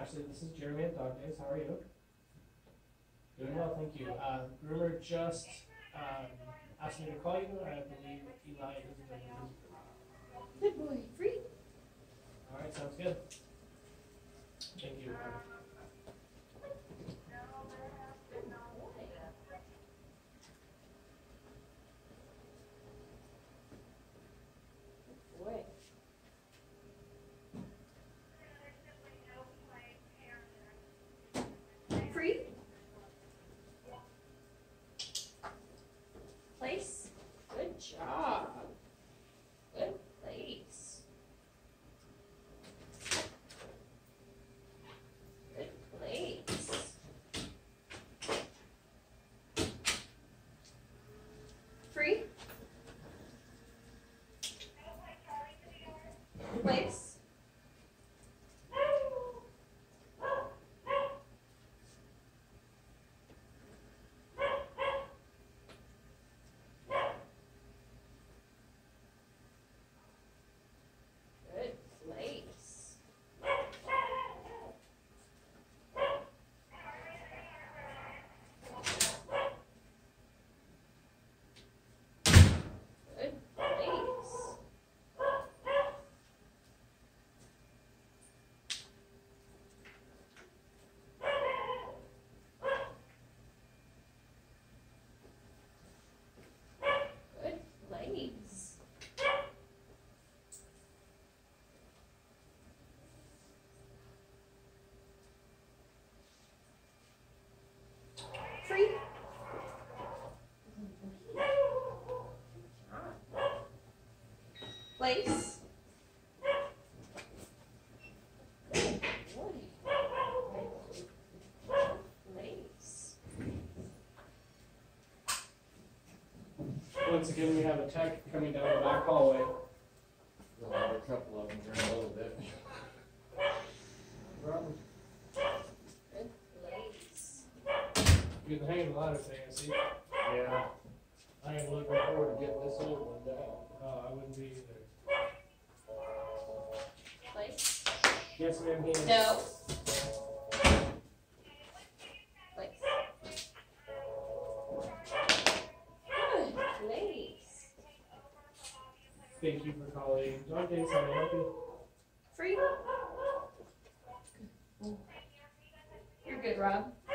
Ashley, this is Jeremy at Dog Days. How are you? Doing well, thank you. Groomer just asked me to call you. I believe Eli is available. Good boy. Free. All right, sounds good. Thank you. Boy. Free. Place. Good job. Good place. Good place. Free. Place. Good place. Good place. Good place. Free. Place. Good boy. Place. Once again, we have a tech coming down the back hallway. We'll have a couple of them here in a little bit. Good place. You're the hang of the ladder thing, I see. Yeah. I ain't looking Looking forward. forward to getting this old one down. Oh, I wouldn't be either. Place. Yes, ma'am, he is. No. Place. Good place. Thank you for calling. Dog Days, how may I help you? Free. You're good, Rob.